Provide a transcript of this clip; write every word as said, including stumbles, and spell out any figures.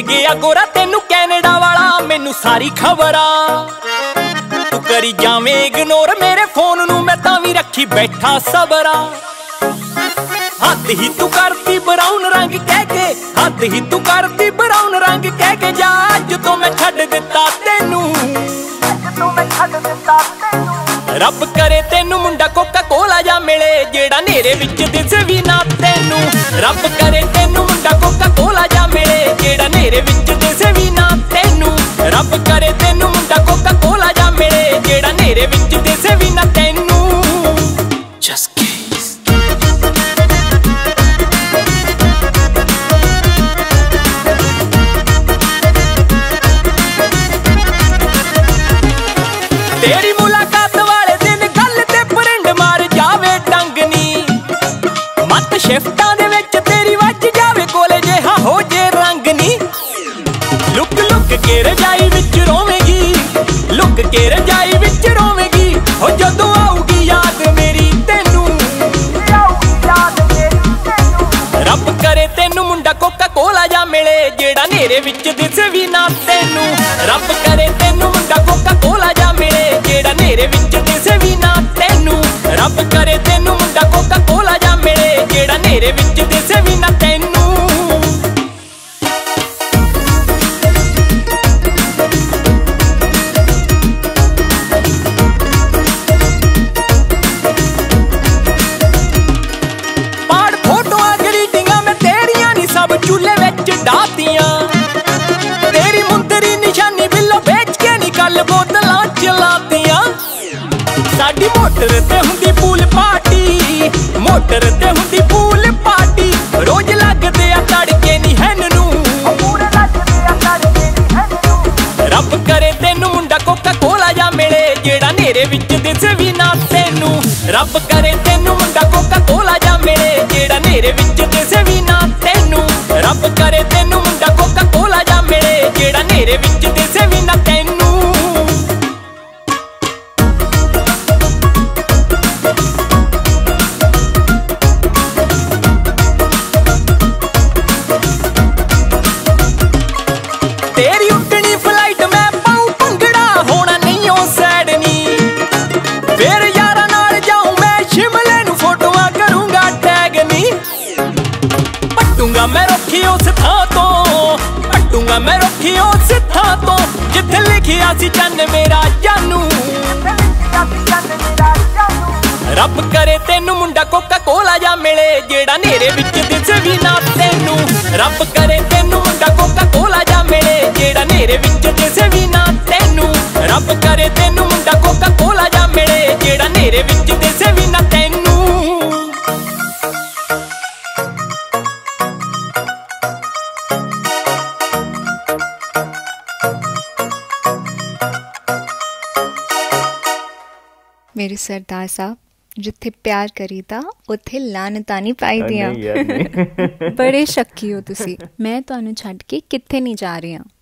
ਗਿਆ ਗੋਰਾ ਤੈਨੂੰ ਕੈਨੇਡਾ ਵਾਲਾ, ਮੈਨੂੰ ਸਾਰੀ ਖਬਰਾਂ। ਤੂੰ ਕਰੀ ਜਾਵੇਂ ਇਗਨੋਰ ਮੇਰੇ ਫੋਨ ਨੂੰ, ਮੈਂ ਤਾਂ ਵੀ ਰੱਖੀ ਬੈਠਾ ਸਬਰਾਂ। ਹੱਦ ਹੀ ਤੂੰ ਕਰਤੀ ਬਰਾਊਨ ਰੰਗ ਕਹਿ ਕੇ, ਹੱਦ ਹੀ ਤੂੰ ਕਰਤੀ ਬਰਾਊਨ ਰੰਗ ਕਹਿ ਕੇ। ਜਾ ਅੱਜ ਤੋਂ ਮੈਂ ਛੱਡ ਦਿੱਤਾ ਤੈਨੂੰ, ਅੱਜ ਤੋਂ ਮੈਂ ਛੱਡ ਦਿੱਤਾ ਤੈਨੂੰ। ਰੱਬ ਕਰੇ ਤੈਨੂੰ ਮੁੰਡਾ ਕੋਕਾ ਕੋਲਾ ਜਾ ਮਿਲੇ, ਜਿਹੜਾ ਨੇਰੇ ਵਿੱਚ ਦਿਸੇ ਵੀ ਨਾ ਤੈਨੂੰ। ਰੱਬ ਕਰੇ ਤੈਨੂੰ ਮੁੰਡਾ ਕੋਕਾ ਕੋਲਾ ਜਾ ਮਿਲੇ, ਜਿਹੜਾ ਨੇਰੇ ਵਿੱਚ ਦਿਸੇ ਵੀ ਨਾ ਤੈਨੂੰ। ਰੱਬ ਕਰੇ ਤੈਨੂੰ ਮੁੰਡਾ ਕੋਕਾ ਕੋਲਾ ਜਾ ਮਿਲੇ, ਜਿਹੜਾ ਨੇਰੇ ਵਿੱਚ ਦਿਸੇ ਵੀ ਨਾ ਤੈਨੂੰ। Just kiss। ਤੇਰੀ ਮੁਲਾਕਾਤ ਵਾਲੇ ਦਿਨ ਗੱਲ ਤੇ ਪ੍ਰਿੰਡ ਮਾਰ ਜਾਵੇ ਟੰਗਨੀ, ਮੱਤ ਸ਼ਿਫਟਾਂ ਦੇ ਵਿੱਚ ਤੇਰੀ ਵੱਜ ਜਾਵੇ ਕੋਲੇ ਜਿਹਾ ਹੋ ਜੇ ਰੰਗ ਨੀ। ਲੁੱਕ ਲੁੱਕ ਕੇ ਰਜਾਈ ਵਿੱਚ ਰੋਵੇਂਗੀ, ਲੁੱਕ ਕੇ ਰਜਾਈ ਵਿੱਚ ਰੋਵੇਂਗੀ। ਹੋ ਜਦੋਂ ਆਊਗੀ ਯਾਦ ਮੇਰੀ ਤੈਨੂੰ, ਯਾਦ ਮੇਰੀ ਤੈਨੂੰ। ਰੱਬ ਕਰੇ ਤੈਨੂੰ ਮੁੰਡਾ ਕੋਕਾ ਕੋਲਾ ਜਾ ਮਿਲੇ, ਜਿਹੜਾ ਨੇਰੇ ਵਿੱਚ ਦਿਸੇ ਵੀ ਨਾ ਤੈਨੂੰ। ਰੱਬ ਕਰੇ ਤੈਨੂੰ ਮੁੰਡਾ ਕੋਕਾ ਕੋਲਾ ਜਾ ਮਿਲੇ, ਜਿਹੜਾ ਨੇਰੇ ਵਿੱਚ ਦਿਸੇ ਵੀ ਨਾ ਤੈਨੂੰ। ਰੱਬ ਕਰੇ ਤੈਨੂੰ ਮੁੰਡਾ ਕੋਕਾ ਕੋਲਾ ਜਾ ਮਿਲੇ, ਜਿਹੜਾ ਨੇਰੇ ਵਿੱਚ ਦਿਸੇ ਵੀ ਨਾ ਤੈਨੂੰ। ਪਾੜ ਫੋਟੋਆਂ ਗਰੀਟਿੰਗਾਂ ਮੈਂ ਤੇਰੀਆਂ ਨੀ ਸਭ ਚੁੱਲ੍ਹੇ ਵਿੱਚ ਡਾਤੀਆਂ। ਤੇਰੀ ਮੁੰਦਰੀ ਨਿਸ਼ਾਨੀ ਬਿੱਲੋ ਵੇਚ ਕੇ ਨੀ ਕੱਲ ਬੋਤਲਾਂ ਚਲਾਤੀਆਂ। ਸਾਡੀ ਮੋਟਰ ਤੇ ਹੁੰਦੀ ਪੂਲ ਪਾਰਟੀ, ਮੋਟਰ ਤੇ ਹੁੰਦੀ ਪੂਲ ਪਾਰਟੀ। ਰੋਜ਼ ਲੱਗਦੇ ਆ ਤੜਕੇ ਨੀ ਹੈਨ ਨੂੰ, ਪੂਰੇ ਲੱਗਦੇ ਆ ਤੜਕੇ ਨੀ ਹੈਨ ਨੂੰ। ਰੱਬ ਕਰੇ ਤੈਨੂੰ ਮੁੰਡਾ ਕੋਕਾ ਕੋਲਾ ਜਾ ਮਿਲੇ, ਜਿਹੜਾ ਨੇਰੇ ਵਿੱਚ ਦਿਸੇ ਵੀ ਨਾ ਤੈਨੂੰ। ਰੱਬ ਕਰੇ ਤੈਨੂੰ ਮੁੰਡਾ ਕੋਕਾ ਕੋਲਾ ਜਾ ਮਿਲੇ, ਜਿਹੜਾ ਨੇਰੇ ਵਿੱਚ ਦਿਸੇ ਵੀ ਨਾ ਤੈਨੂੰ। ਰੱਬ ਕਰੇ ਤੈਨੂੰ ਮੁੰਡਾ ਕੋਕਾ ਕੋਲਾ ਜਾ ਮਿਲੇ, ਜਿਹੜਾ ਨੇਰੇ ਵਿੱਚ ਦਿਸੇ ਵੀ ਨਾ ਤੈਨੂੰ। ਤੇਰੀ ਉੱਡਣੀ ਫਲਾਈਟ ਮੈਂ ਪਾਉ ਭੰਗੜਾ, ਹੋਣਾ ਨਹੀਂ ਉਹ ਸੈਡ ਨੀ। ਫੇਰ ਯਾਰਾਂ ਨਾਲ ਜਾਊਂ ਮੈਂ ਸ਼ਿਮਲੇ ਨੂੰ, ਫੋਟੋਆਂ ਕਰੂੰਗਾ ਟੈਗ ਨੀ। ਪੱਟੂੰਗਾ ਮੈਂ ਰੁੱਖੀ ਉਸ ਥਾਂ ਤੋਂ, ਪੱਟੂੰਗਾ ਮੈਂ ਰੁੱਖੀ ਉਸ ਥਾਂ ਤੋਂ, ਜਿੱਥੇ ਲਿਖਿਆ ਸੀ ਚੰਨ ਮੇਰਾ ਜਾਨੂ। ਰੱਬ ਕਰੇ ਤੈਨੂੰ ਮੁੰਡਾ ਕੋਕਾ ਕੋਲਾ ਜਾ ਮਿਲੇ, ਜਿਹੜਾ ਨੇਰੇ ਵਿੱਚ ਦਿਸੇ ਵੀ ਨਾ ਤੈਨੂੰ। ਰੱਬ ਕਰੇ ਤੈਨੂੰ ਮੁੰਡਾ ਕੋਕਾ ਕੋਲਾ ਜਾ ਮਿਲੇ, ਜਿਹੜਾ ਨੇਰੇ ਵਿੱਚ ਦਿਸੇ ਵੀ ਨਾ ਤੈਨੂੰ। ਰੱਬ ਕਰੇ ਤੈਨੂੰ ਮੁੰਡਾ ਕੋਕਾ ਕੋਲਾ ਜਾ ਮਿਲੇ, ਜਿਹੜਾ ਨੇਰੇ ਵਿੱਚ ਦਿਸੇ ਵੀ ਨਾ ਤੈਨੂੰ। ਮੇਰੇ ਸਰਦਾਰ ਸਾਹਿਬ, ਜਿੱਥੇ ਪਿਆਰ ਕਰੀਦਾ ਉੱਥੇ ਲਾਨਤਾਂ ਨਹੀਂ ਪਾਈਦੀਆਂ। ਬੜੇ ਸ਼ੱਕੀ ਹੋ ਤੁਸੀਂ। ਮੈਂ ਤੁਹਾਨੂੰ ਛੱਡ ਕੇ ਕਿੱਥੇ ਨਹੀਂ ਜਾ ਰਹੀ ਹਾਂ।